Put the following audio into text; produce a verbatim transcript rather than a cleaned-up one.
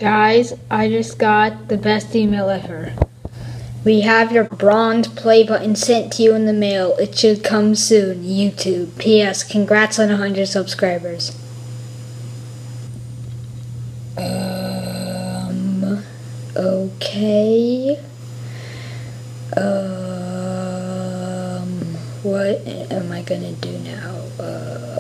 Guys, I just got the best email ever. We have your bronze play button sent to you in the mail. It should come soon. YouTube. P S. Congrats on one hundred subscribers. Um. Okay. Um. What am I gonna do now? Uh.